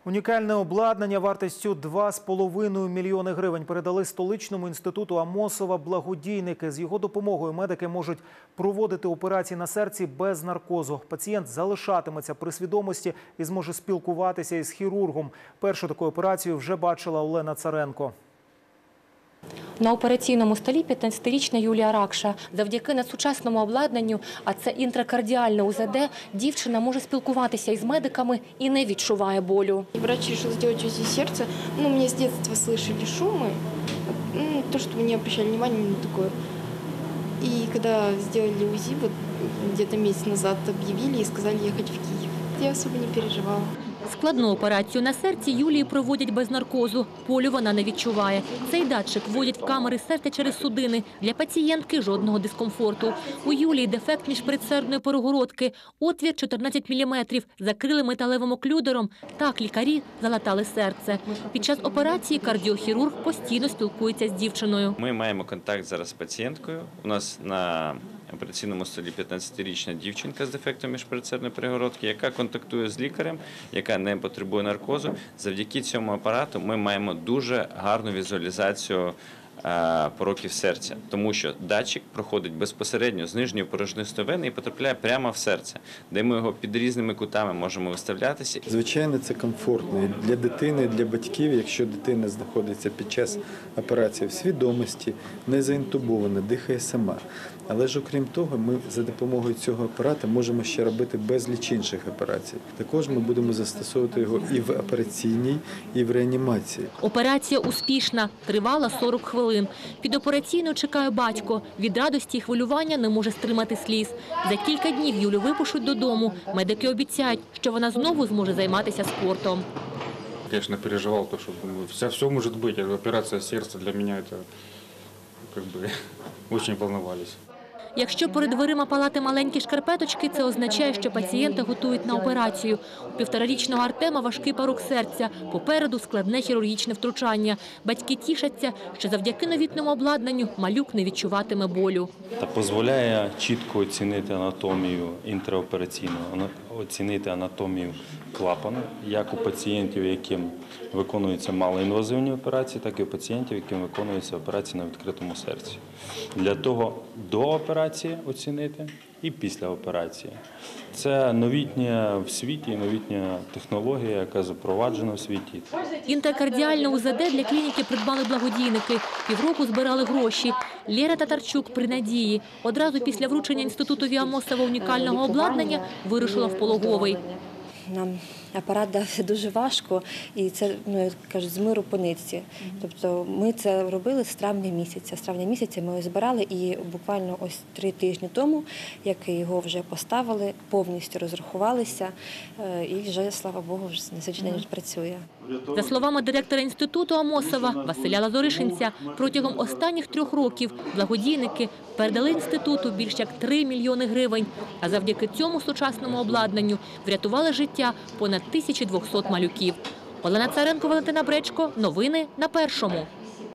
Унікальне обладнання вартістю 2,5 мільйони гривень передали столичному інституту Амосова благодійники. З його допомогою медики можуть проводити операції на серці без наркозу. Пацієнт залишатиметься при свідомості і зможе спілкуватися із хірургом. Першу таку операцію вже бачила Олена Царенко. На операційному столі 15-річна Юлія Ракша. Завдяки надсучасному обладнанню, а це інтракардіальне УЗД, дівчина може спілкуватися із медиками і не відчуває болю. Врач вирішив зробити УЗИ серця. Мене з дитинства слышали шуми, то, що не обращали внимания на таке. І коли зробили УЗИ, десь місяць назад об'явили і сказали їхати в Київ. Я особо не переживала. Складну операцію на серці Юлії проводять без наркозу. Болю вона не відчуває. Цей датчик вводять в камери серця через судини. Для пацієнтки жодного дискомфорту. У Юлії дефект міжпередсердної перегородки. Отвір 14 мм. Закрили металевим оклюдером. Так лікарі залатали серце. Під час операції кардіохірург постійно спілкується з дівчиною. Ми маємо контакт зараз з пацієнткою. У нас на операційному столі 15-річна дівчинка з дефектом міжпередсердної перегородки, яка контактує з лікарем, яка не потребує наркозу. Завдяки цьому апарату ми маємо дуже гарну візуалізацію пороків серця, тому що датчик проходить безпосередньо з нижньої порожнистої вени і потрапляє прямо в серце, де ми його під різними кутами можемо виставлятися. Звичайно, це комфортно і для дитини, і для батьків, якщо дитина знаходиться під час операції в свідомості, не заінтубована, дихає сама. Але ж окрім того, ми за допомогою цього апарата можемо ще робити безліч інших операцій. Також ми будемо застосовувати його і в операційній, і в реанімації. Операція успішна, тривала 40 хвилин. Під операційною чекає батько. Від радості і хвилювання не може стримати сліз. За кілька днів Юлю випишуть додому. Медики обіцяють, що вона знову зможе займатися спортом. Конечно, переживал, то, что все может быть. Операция сердца для меня это очень волновались. Якщо перед дверима палати маленькі шкарпеточки, це означає, що пацієнта готують на операцію. У 1,5-річного Артема важкий порок серця. Попереду складне хірургічне втручання. Батьки тішаться, що завдяки новітному обладнанню малюк не відчуватиме болю. Та дозволяє чітко оцінити анатомію інтраопераційну, оцінити анатомію клапану, як у пацієнтів, яким виконуються малоінвазивні операції, так і у пацієнтів, яким виконуються операції на відкритому серці. Для того до операції оцінити і після операції. Це новітня в світі, новітня технологія, яка запроваджена в світі. Інтракардіальне УЗД для клініки придбали благодійники. Півроку збирали гроші. Лєра Татарчук при надії. Одразу після вручення інституту Амосова унікального обладнання вирушила в Пологовий. Нам апарат дався дуже важко, і це, як кажуть, з миру по нитці. Тобто ми це робили з травня місяця. З травня місяця ми його збирали, і буквально ось 3 тижні тому, як його вже поставили, повністю розрахувалися, і вже, слава Богу, вже на сьогоднішній день працює. За словами директора інституту Амосова Василя Лазоришинця, протягом останніх 3 років благодійники передали інституту більш як 3 мільйони гривень, а завдяки цьому сучасному обладнанню врятували життя понад 1200 малюків. Олена Царенко, Валентина Бречко. Новини на Першому.